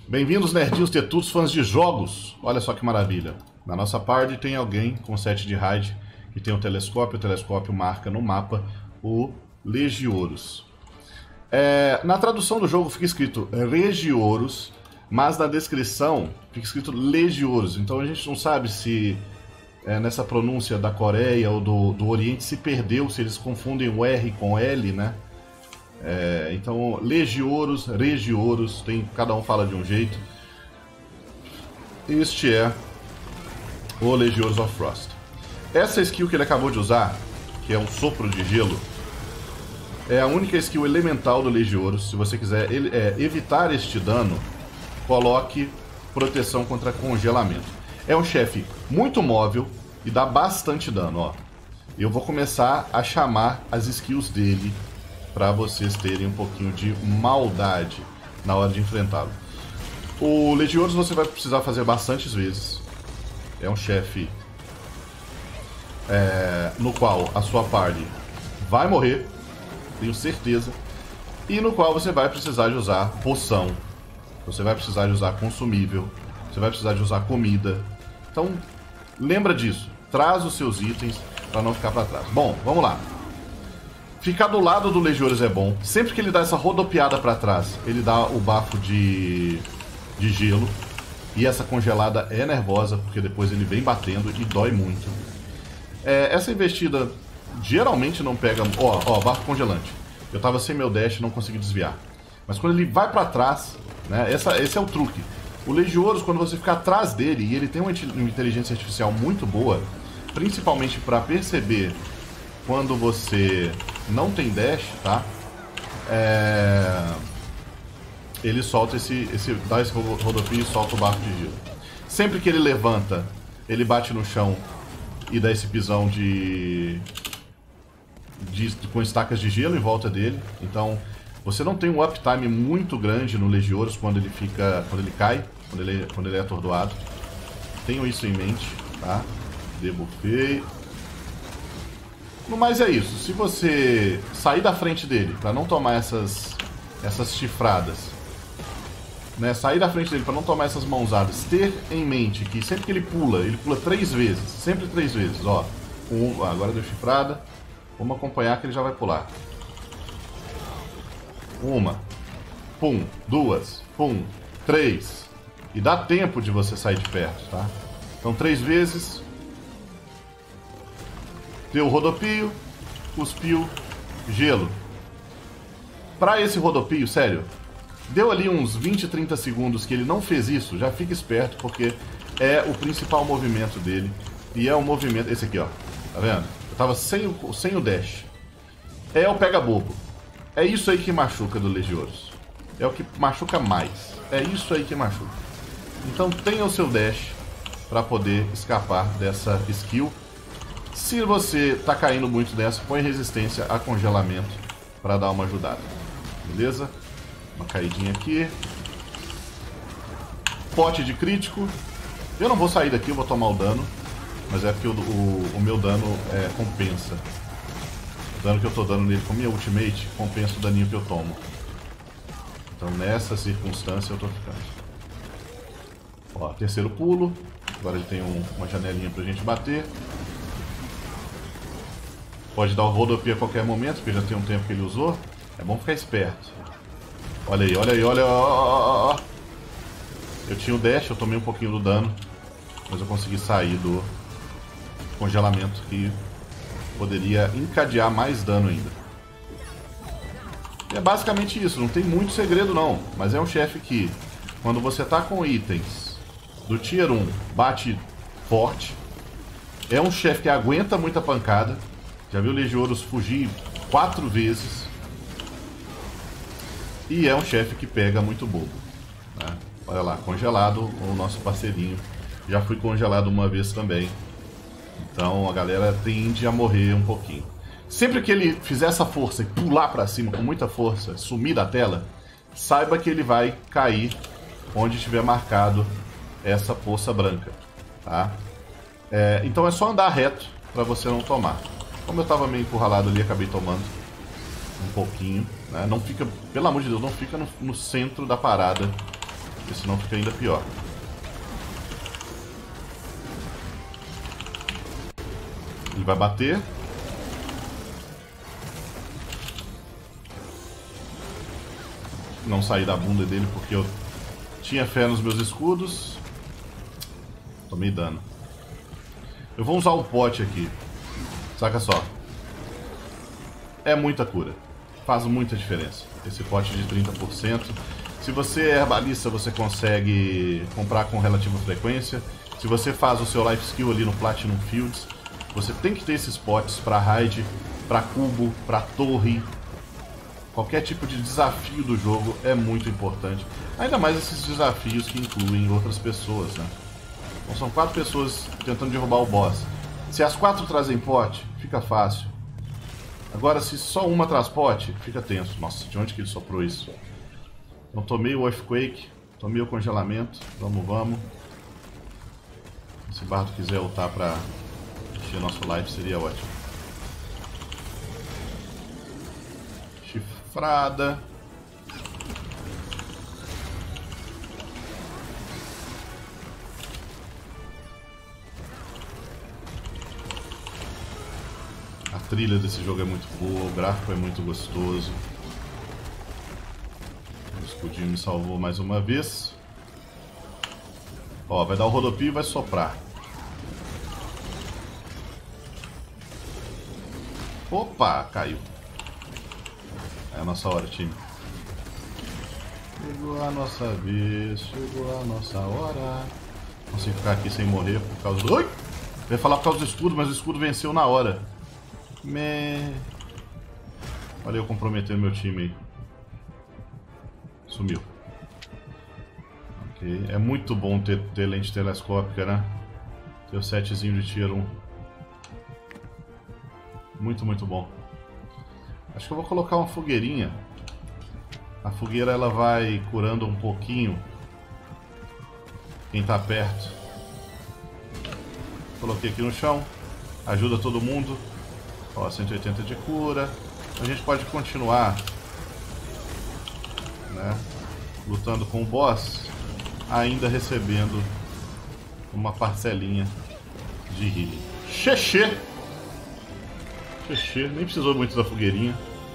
Bem-vindos, nerdinhos, tetudos, fãs de jogos. Olha só que maravilha. Na nossa party tem alguém com set de raid que tem um telescópio. O telescópio marca no mapa o Legioros. Na tradução do jogo fica escrito Regioros, mas na descrição fica escrito Legioros. Então a gente não sabe se nessa pronúncia da Coreia ou do Oriente se perdeu, se eles confundem o R com L, né? Então, Legioros, Regioros, cada um fala de um jeito. Este é o Legioros of Frost. Essa skill que ele acabou de usar, que é um sopro de gelo, é a única skill elemental do Legioros. Se você quiser evitar este dano, coloque proteção contra congelamento. É um chefe muito móvel e dá bastante dano, ó. Eu vou começar a chamar as skills dele para vocês terem um pouquinho de maldade na hora de enfrentá-lo. O Legioros você vai precisar fazer bastantes vezes. É um chefe no qual a sua party vai morrer, tenho certeza, e no qual você vai precisar de usar poção, você vai precisar de usar consumível, você vai precisar de usar comida. Então, lembra disso. Traz os seus itens para não ficar para trás. Bom, vamos lá. Ficar do lado do Legioros é bom. Sempre que ele dá essa rodopiada para trás, ele dá o bafo de gelo. E essa congelada é nervosa, porque depois ele vem batendo e dói muito. Essa investida geralmente não pega... Ó, bafo congelante. Eu tava sem meu dash e não consegui desviar. Mas quando ele vai para trás, né, esse é o truque. O Legioros, quando você ficar atrás dele, e ele tem uma inteligência artificial muito boa, principalmente para perceber quando você não tem dash, tá? Ele solta dá esse rodopio e solta o bafo de gelo. Sempre que ele levanta, ele bate no chão e dá esse pisão com estacas de gelo em volta dele. Então, você não tem um uptime muito grande no Legioros quando ele cai, quando ele é atordoado. Tenham isso em mente, tá? Debuffei. No mais é isso. Se você sair da frente dele para não tomar essas chifradas, né? Sair da frente dele para não tomar essas mãozadas, ter em mente que sempre que ele pula 3 vezes, sempre 3 vezes, ó. Agora deu chifrada. Vamos acompanhar que ele já vai pular. 1, pum, 2, pum, 3. E dá tempo de você sair de perto, tá? Então 3 vezes. Deu rodopio, cuspiu, gelo. Pra esse rodopio, sério, deu ali uns 20, 30 segundos que ele não fez isso, já fica esperto, porque é o principal movimento dele. E é o movimento... Esse aqui, ó. Tá vendo? Eu tava sem o dash. É o pega-bobo. É isso aí que machuca do Legioros. É o que machuca mais. É isso aí que machuca. Então tenha o seu dash pra poder escapar dessa skill. Se você tá caindo muito dessa, põe resistência a congelamento para dar uma ajudada. Beleza? Uma caidinha aqui. Pote de crítico. Eu não vou sair daqui, eu vou tomar o dano. Mas é porque o meu dano compensa. O dano que eu tô dando nele com minha ultimate compensa o daninho que eu tomo. Então nessa circunstância eu tô ficando. Ó, terceiro pulo. Agora ele tem uma janelinha pra gente bater. Pode dar o rodopio a qualquer momento, porque já tem um tempo que ele usou. É bom ficar esperto. Olha aí, olha aí, olha. Ó. Eu tinha o dash, eu tomei um pouquinho do dano. Mas eu consegui sair do congelamento, que poderia encadear mais dano ainda. E é basicamente isso, não tem muito segredo não. Mas é um chefe que, quando você tá com itens do Tier 1, bate forte. É um chefe que aguenta muita pancada. Já viu o Legioros fugir 4 vezes. E é um chefe que pega muito bobo, né? Olha lá, congelado, o nosso parceirinho. Já fui congelado uma vez também. Então a galera tende a morrer um pouquinho. Sempre que ele fizer essa força e pular pra cima com muita força, sumir da tela, saiba que ele vai cair onde estiver marcado essa poça branca, tá? Então é só andar reto pra você não tomar. Como eu tava meio encurralado ali, acabei tomando um pouquinho, né? Não fica, pelo amor de Deus, não fica no centro da parada porque senão fica ainda pior. Ele vai bater. Não sair da bunda dele porque eu tinha fé nos meus escudos. Tomei dano. Eu vou usar o pote aqui. Saca só. É muita cura. Faz muita diferença. Esse pote de 30%. Se você é herbalista, você consegue comprar com relativa frequência. Se você faz o seu life skill ali no Platinum Fields, você tem que ter esses potes para raid, para cubo, para torre. Qualquer tipo de desafio do jogo é muito importante. Ainda mais esses desafios que incluem outras pessoas, né? Então são 4 pessoas tentando derrubar o boss. Se as 4 trazem pote, fica fácil. Agora, se só uma traz pote, fica tenso. Nossa, de onde que ele soprou isso? Então tomei o Earthquake, tomei o congelamento. Vamos. Se o Bardo quiser ultar pra encher nosso life, seria ótimo. Chifrada. A trilha desse jogo é muito boa, o gráfico é muito gostoso. O escudinho me salvou mais uma vez. Ó, vai dar o rodopio e vai soprar. Opa, caiu. É a nossa hora, time. Chegou a nossa vez, chegou a nossa hora. Não consigo ficar aqui sem morrer por causa do... Oi! Eu ia falar por causa do escudo, mas o escudo venceu na hora. Olha eu comprometendo meu time aí. Sumiu. Ok. É muito bom ter lente telescópica, né? Ter o setzinho de Tier 1. Muito bom. Acho que eu vou colocar uma fogueirinha. A fogueira ela vai curando um pouquinho quem tá perto. Coloquei aqui no chão. Ajuda todo mundo. Ó, 180 de cura. A gente pode continuar, né, lutando com o boss, ainda recebendo uma parcelinha de healing. Xexê! Nem precisou muito da fogueirinha.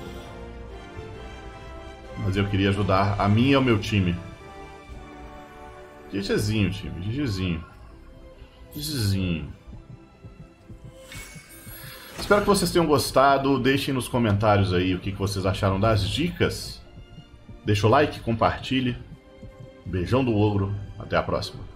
Mas eu queria ajudar a mim e ao meu time. GGzinho, time. GGzinho. Espero que vocês tenham gostado. Deixem nos comentários aí o que vocês acharam das dicas. Deixa o like, compartilhe. Beijão do ogro. Até a próxima.